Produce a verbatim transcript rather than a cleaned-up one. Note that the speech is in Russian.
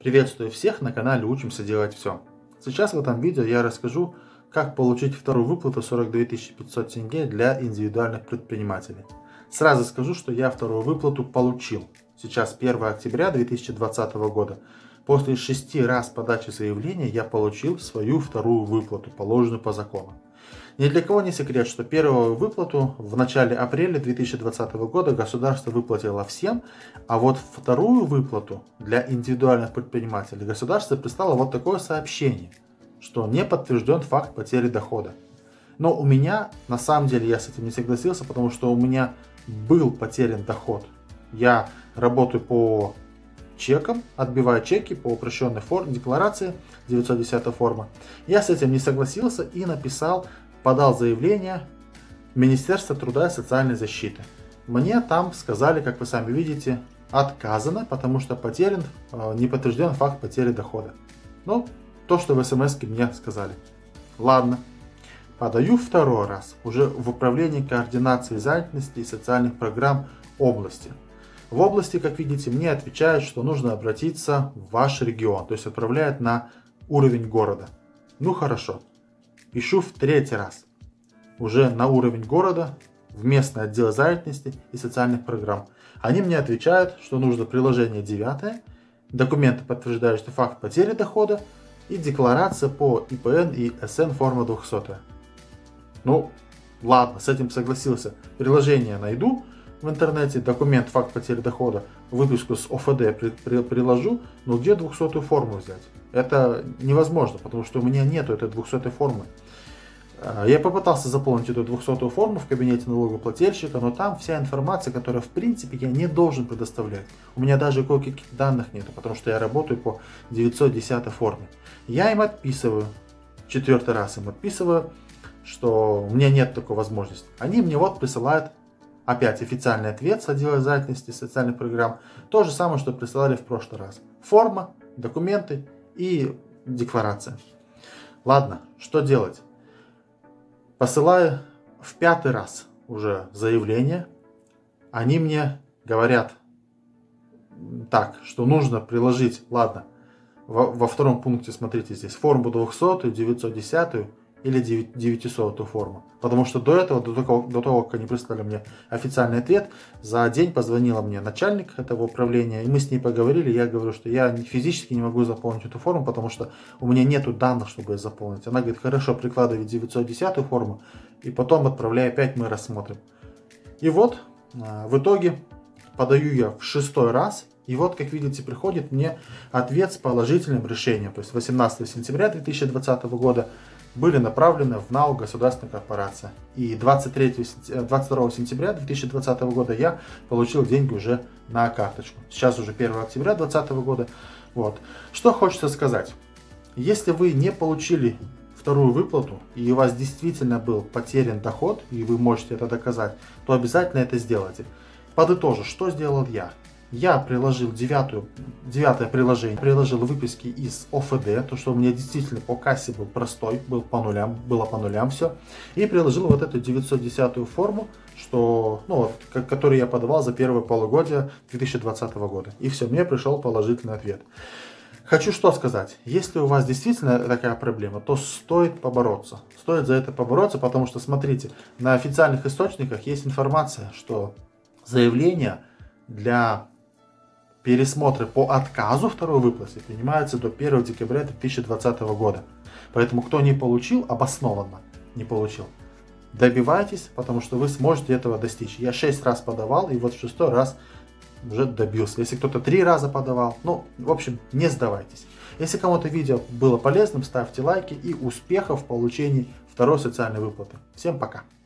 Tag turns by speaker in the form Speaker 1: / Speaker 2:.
Speaker 1: Приветствую всех на канале Учимся делать все. Сейчас в этом видео я расскажу, как получить вторую выплату сорок две тысячи пятьсот тенге для индивидуальных предпринимателей. Сразу скажу, что я вторую выплату получил. Сейчас первое октября две тысячи двадцатого года. После шести раз подачи заявления я получил свою вторую выплату, положенную по закону. Ни для кого не секрет, что первую выплату в начале апреля две тысячи двадцатого года государство выплатило всем, а вот вторую выплату для индивидуальных предпринимателей государство прислало вот такое сообщение, что не подтвержден факт потери дохода. Но у меня, на самом деле, я с этим не согласился, потому что у меня был потерян доход. Я работаю по чекам, отбиваю чеки по упрощенной форме декларации, девятьсот десятая форма. Я с этим не согласился и написал, подал заявление в Министерство труда и социальной защиты. Мне там сказали, как вы сами видите, отказано, потому что потерян, не подтвержден факт потери дохода. Ну, то, что в смс-ке мне сказали. Ладно. Подаю второй раз, уже в управлении координации занятости и социальных программ области. В области, как видите, мне отвечают, что нужно обратиться в ваш регион, то есть отправляют на уровень города. Ну хорошо. Пишу в третий раз, уже на уровень города, в местный отдел занятости и социальных программ. Они мне отвечают, что нужно приложение девятое, документы, подтверждающие факт потери дохода, и декларация по И П Н и С Н форма двухсотая. Ну, ладно, с этим согласился. Приложение найду в интернете, документ, факт потери дохода, выписку с О Ф Д при, при, приложу, но где двухсотую форму взять? Это невозможно, потому что у меня нету этой двухсотой формы. Я попытался заполнить эту двухсотую форму в кабинете налогоплательщика, но там вся информация, которая в принципе я не должен предоставлять. У меня даже кое-каких данных нету, потому что я работаю по девятьсот десятой форме. Я им отписываю, четвертый раз им отписываю, что у меня нет такой возможности. Они мне вот присылают опять официальный ответ с отдела занятости социальных программ. То же самое, что присылали в прошлый раз. Форма, документы и декларация. Ладно, что делать? Посылаю в пятый раз уже заявление. Они мне говорят так, что нужно приложить, ладно, во, во втором пункте, смотрите здесь, форму двухсотую, девятьсот десятую или девятисотую форму. Потому что до этого, до того, до того, как они прислали мне официальный ответ, за день позвонила мне начальник этого управления, и мы с ней поговорили. Я говорю, что я физически не могу заполнить эту форму, потому что у меня нету данных, чтобы ее заполнить. Она говорит, хорошо, прикладывай девятьсот десятую форму, и потом отправляй опять, мы рассмотрим. И вот, в итоге, подаю я в шестой раз, и вот, как видите, приходит мне ответ с положительным решением. То есть восемнадцатого сентября две тысячи двадцатого года были направлены в НАО государственная корпорация. И двадцать второго сентября две тысячи двадцатого года я получил деньги уже на карточку. Сейчас уже первое октября две тысячи двадцатого года. Вот. Что хочется сказать. Если вы не получили вторую выплату, и у вас действительно был потерян доход, и вы можете это доказать, то обязательно это сделайте. Подытожу, что сделал я. Я приложил девятую, девятое приложение, приложил выписки из О Ф Д, то что у меня действительно по кассе был простой, был по нулям, было по нулям все. И приложил вот эту девятьсот десятую форму, что, ну, вот, которую я подавал за первое полугодие две тысячи двадцатого года. И все, мне пришел положительный ответ. Хочу что сказать, если у вас действительно такая проблема, то стоит побороться. Стоит за это побороться, потому что, смотрите, на официальных источниках есть информация, что заявление для пересмотры по отказу второй выплаты принимаются до первого декабря две тысячи двадцатого года. Поэтому кто не получил, обоснованно не получил, добивайтесь, потому что вы сможете этого достичь. Я шесть раз подавал, и вот в шестой раз уже добился. Если кто-то три раза подавал, ну, в общем, не сдавайтесь. Если кому-то видео было полезным, ставьте лайки и успехов в получении второй социальной выплаты. Всем пока!